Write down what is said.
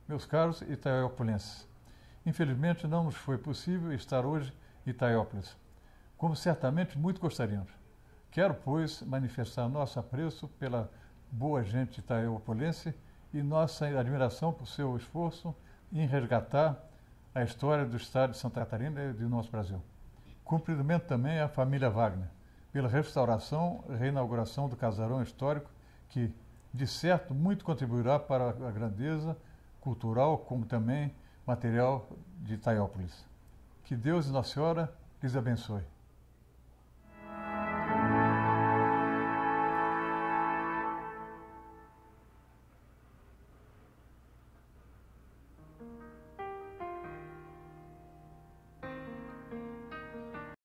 Meus caros itaiopolenses, infelizmente não nos foi possível estar hoje em Itaiópolis, como certamente muito gostaríamos. Quero, pois, manifestar nosso apreço pela boa gente itaiopolense e nossa admiração por seu esforço em resgatar a história do estado de Santa Catarina e do nosso Brasil. Cumprimento também à família Wagner pela restauração e reinauguração do casarão histórico que, de certo, muito contribuirá para a grandeza cultural como também material de Itaiópolis. Que Deus e Nossa Senhora lhes abençoe.